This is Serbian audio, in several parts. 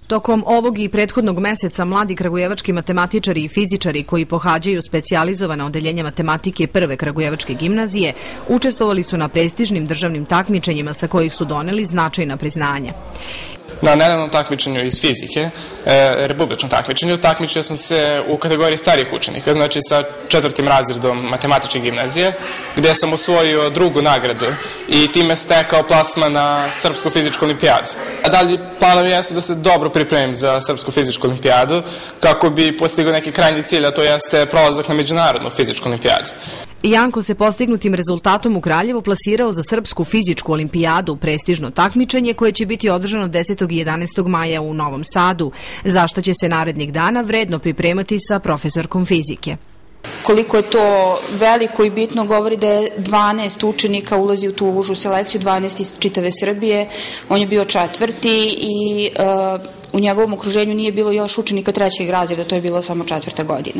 Tokom ovog i prethodnog meseca mladi kragujevački matematičari i fizičari koji pohađaju specijalizovana odeljenja matematike Prve kragujevačke gimnazije učestvovali su na prestižnim državnim takmičenjima sa kojih su doneli značajna priznanja. Na nedavnom takmičenju iz fizike, republičnom takmičenju, takmičio sam se u kategoriji starijih učenika, znači sa 4. razredom matematičke gimnazije, gde sam osvojio 2. nagradu i time stekao plasman na Srpsku fizičku olimpijadu. A dalje planovi jesu da se dobro pripremim za Srpsku fizičku olimpijadu, kako bi postigao neki krajnji cilj, a to jeste prolazak na međunarodnu fizičku olimpijadu. Janko se postignutim rezultatom u Kraljevu plasirao za Srpsku fizičku olimpijadu, prestižno takmičenje koje će biti održano 10. i 11. maja u Novom Sadu, za što će se narednih dana vredno pripremati sa profesorkom fizike. Koliko je to veliko i bitno govori da je 12 učenika ulazi u tu užu selekciju, 12 iz čitave Srbije. On je bio 4. i u njegovom okruženju nije bilo još učenika 3. razreda, to je bilo samo 4. godina.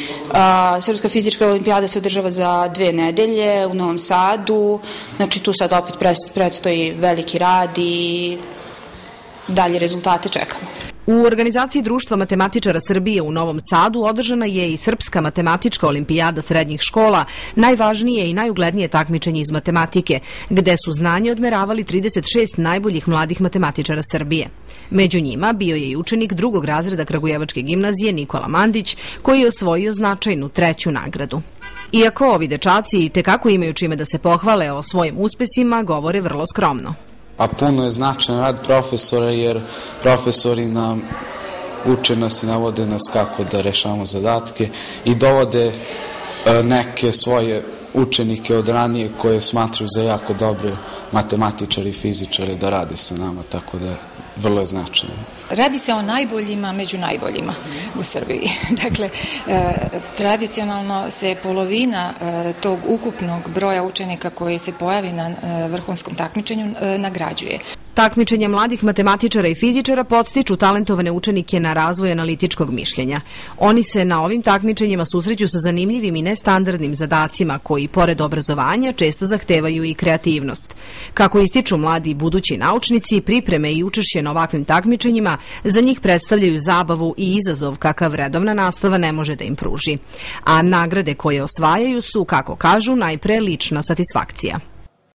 Srpska fizička olimpijada se održava za 2 nedelje u Novom Sadu, znači tu sad opet predstoji veliki rad i dalje rezultate čekamo. U organizaciji Društva matematičara Srbije u Novom Sadu održana je i Srpska matematička olimpijada srednjih škola, najvažnije i najuglednije takmičenje iz matematike, gde su znanje odmeravali 36 najboljih mladih matematičara Srbije. Među njima bio je i učenik 2. razreda Kragujevačke gimnazije Nikola Mandić, koji je osvojio značajnu 3. nagradu. Iako ovi dečaci itekako imaju čime da se pohvale o svojim uspesima, govore vrlo skromno. A puno je značajan rad profesora, jer profesori nam uče nas i navode nas kako da rešavamo zadatke i dovode neke svoje učenike od ranije koje smatraju za jako dobre matematičari i fizičari da rade sa nama, tako da vrlo je značajno. Radi se o najboljima među najboljima u Srbiji. Dakle, tradicionalno se polovina tog ukupnog broja učenika koji se pojavi na vrhunskom takmičenju nagrađuje. Takmičenja mladih matematičara i fizičara podstiču talentovane učenike na razvoj analitičkog mišljenja. Oni se na ovim takmičenjima susreću sa zanimljivim i nestandardnim zadacima koji, pored obrazovanja, često zahtevaju i kreativnost. Kako ističu mladi i budući naučnici, pripreme i učešće na ovakvim takmičenjima za njih predstavljaju zabavu i izazov kakav redovna nastava ne može da im pruži. A nagrade koje osvajaju su, kako kažu, najpre lična satisfakcija.